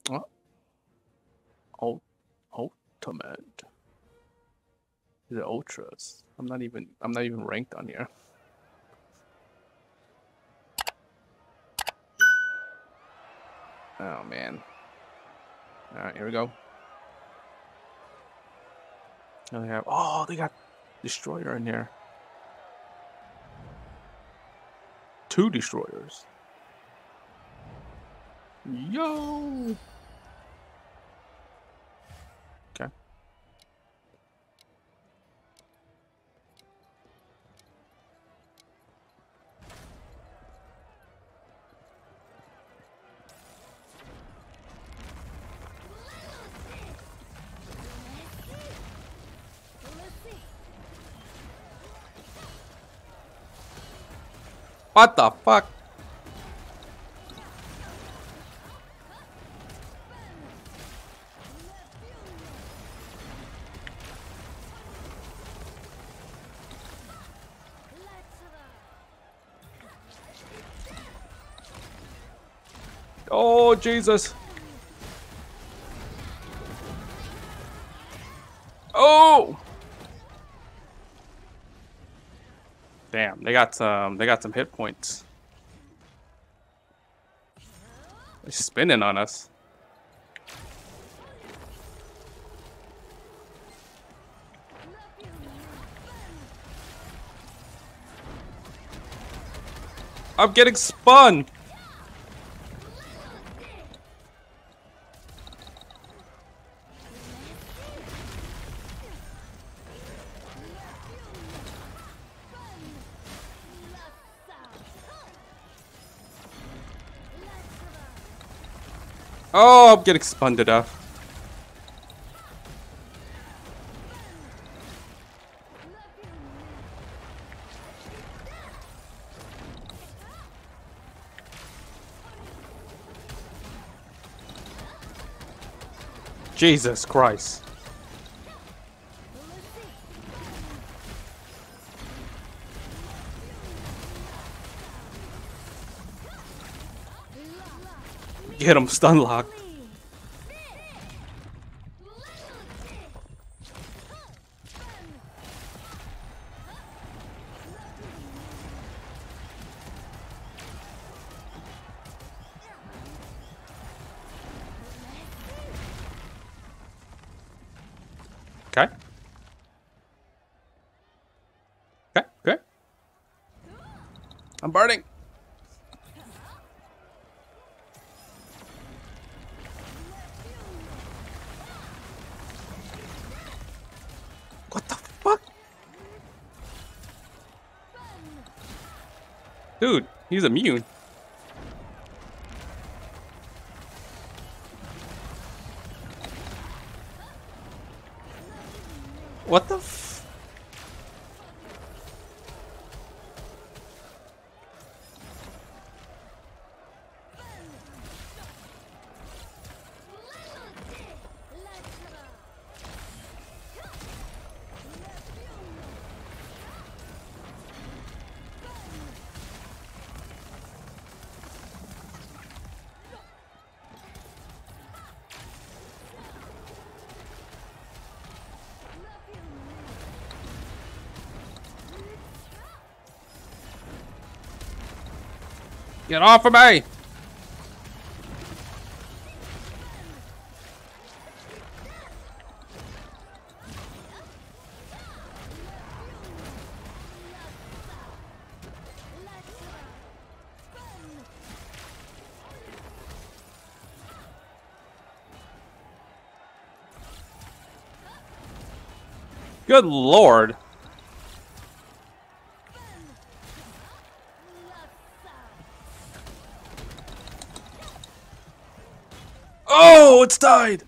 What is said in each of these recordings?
Oh, ult ultimate. Is it ultras? I'm not even ranked on here. Oh man. Alright, here we go. Now they have they got Destroyer in here. 2 Destroyers. Yo! Okay. What the fuck? Oh, Jesus. Oh! Damn, they got some hit points. They're spinning on us. I'm getting spun. Oh, I'm getting spun to death. Jesus Christ. Get him stun locked. Okay. Okay, okay. I'm burning. What the fuck? Dude, he's immune. What the f... Get off of me! Good lord. Oh, it's died.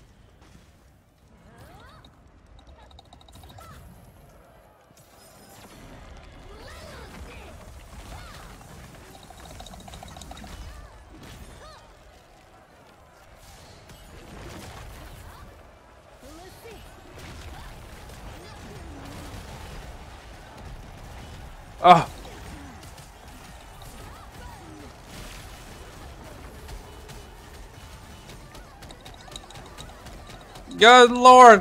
Ah. Good lord.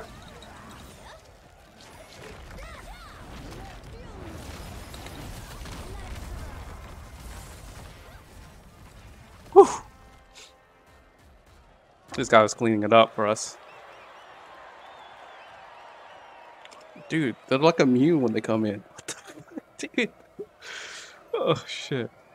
Whew. This guy was cleaning it up for us. Dude, they're like immune when they come in. What the fuck, dude? Oh, shit.